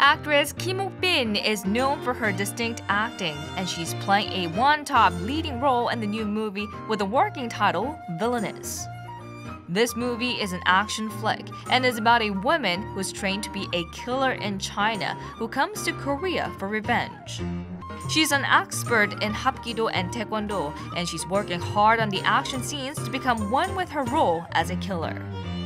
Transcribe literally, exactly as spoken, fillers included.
Actress Kim Ok-bin is known for her distinct acting, and she's playing a one-top leading role in the new movie with the working title Villainous. This movie is an action flick and is about a woman who's trained to be a killer in China who comes to Korea for revenge. She's an expert in Hapkido and Taekwondo, and she's working hard on the action scenes to become one with her role as a killer.